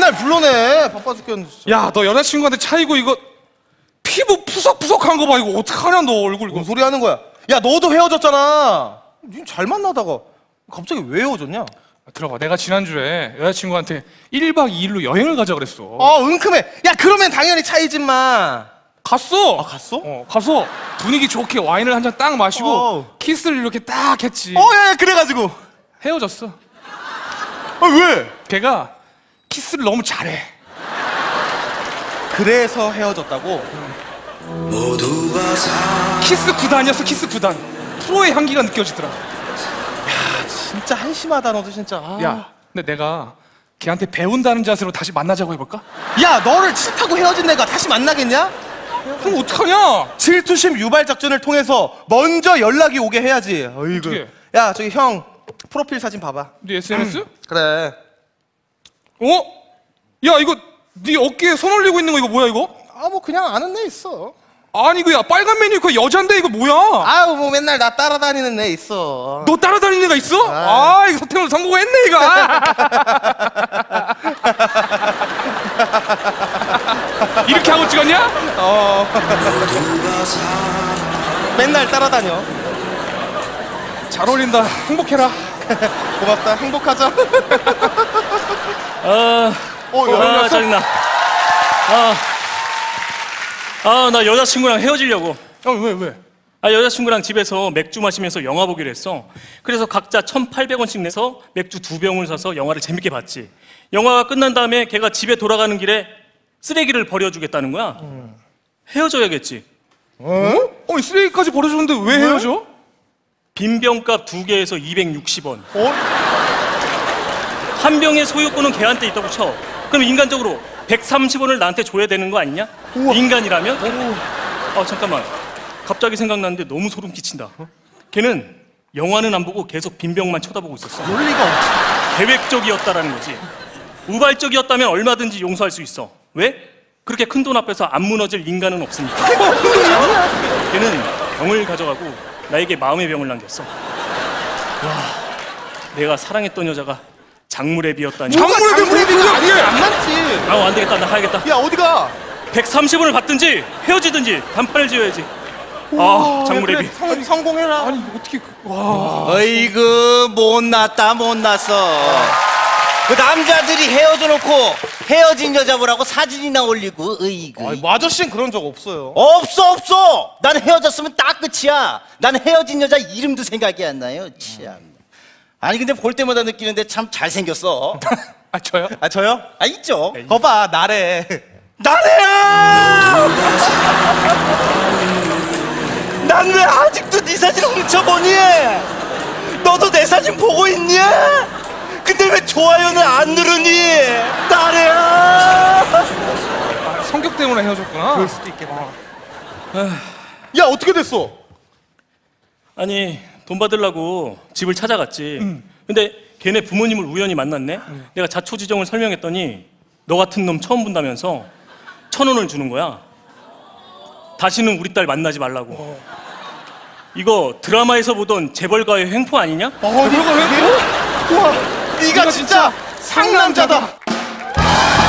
맨날 불러내. 바빠 죽겠는데. 야, 너 여자친구한테 차이고 이거 피부 푸석푸석한 거 봐. 이거 어떡하냐 너 얼굴 이거. 뭔 소리 하는 거야? 야, 너도 헤어졌잖아. 니 잘 만나다가 갑자기 왜 헤어졌냐? 들어봐, 내가 지난주에 여자친구한테 1박 2일로 여행을 가자 그랬어. 은큼해. 야, 그러면 당연히 차이지 마. 갔어. 아, 갔어? 가서 분위기 좋게 와인을 한 잔 딱 마시고 키스를 이렇게 딱 했지. 야, 그래가지고 헤어졌어. 왜? 걔가 키스를 너무 잘해. 그래서 헤어졌다고? 키스 9단이었어, 키스 9단. 프로의 향기가 느껴지더라. 진짜 한심하다, 너도 진짜. 야, 근데 내가 걔한테 배운다는 자세로 다시 만나자고 해볼까? 야, 너를 싫다고 헤어진 애가 다시 만나겠냐? 그럼 어떡하냐? 질투심 유발 작전을 통해서 먼저 연락이 오게 해야지. 어이구. 어떻게? 야, 저기 형 프로필 사진 봐봐. 네 SNS? 그래. 야, 이거 네 어깨에 손 올리고 있는 거 이거 뭐야 이거? 뭐 그냥 아는 애 있어. 아니 이거 야 빨간 매니큐어 여잔데 이거 뭐야? 뭐 맨날 나 따라다니는 애 있어. 너 따라다니는 애가 있어? 이거 서태훈 성공했네 이거. 이렇게 하고 찍었냐? 맨날 따라다녀. 잘 어울린다. 행복해라. 고맙다. 행복하자. 짜증나. 나 여자친구랑 헤어지려고. 왜? 여자친구랑 집에서 맥주 마시면서 영화 보기로 했어. 그래서 각자 1,800원씩 내서 맥주 2병을 사서 영화를 재밌게 봤지. 영화가 끝난 다음에 걔가 집에 돌아가는 길에 쓰레기를 버려주겠다는 거야. 헤어져야겠지. 쓰레기까지 버려줬는데 왜 헤어져? 빈병값 2개에서 260원. 한 병의 소유권은 걔한테 있다고 쳐. 그럼 인간적으로 130원을 나한테 줘야 되는 거 아니냐? 우와. 인간이라면? 잠깐만. 갑자기 생각났는데 너무 소름 끼친다. 걔는 영화는 안 보고 계속 빈병만 쳐다보고 있었어. 논리가 없지. 계획적이었다라는 거지. 우발적이었다면 얼마든지 용서할 수 있어. 왜? 그렇게 큰 돈 앞에서 안 무너질 인간은 없으니까. 걔는 병을 가져가고 나에게 마음의 병을 남겼어. 와, 내가 사랑했던 여자가 장무랩이었다니. 장무랩이 아니야. 안 맞지. 안 되겠다. 나 가야겠다. 야, 어디가? 130원을 받든지 헤어지든지 단판을 지어야지. 장무랩이. 그래, 성공해라. 아니 어떻게 와. 어이구, 못났다 못났어. 그 남자들이 헤어져 놓고 헤어진 여자 보라고 사진이나 올리고. 어이구. 뭐 아저씨는 그런 적 없어요. 없어. 난 헤어졌으면 딱 끝이야. 난 헤어진 여자 이름도 생각이 안 나요. 참. 아니 근데 볼 때마다 느끼는데 참 잘생겼어. 저요? 저요? 있죠. 거봐, 나래. 나래야! 난 왜 아직도 네 사진 훔쳐보니? 너도 내 사진 보고 있니? 근데 왜 좋아요는 안 누르니? 나래야! 성격 때문에 헤어졌구나. 그럴 수도 있겠다. 야, 어떻게 됐어? 아니, 돈 받으려고 집을 찾아갔지. 근데 걔네 부모님을 우연히 만났네. 내가 자초지종을 설명했더니 너 같은 놈 처음 본다면서 1,000원을 주는 거야. 다시는 우리 딸 만나지 말라고. 이거 드라마에서 보던 재벌가의 횡포 아니냐? 이거 횡포? 우와, 네가 진짜 상남자다.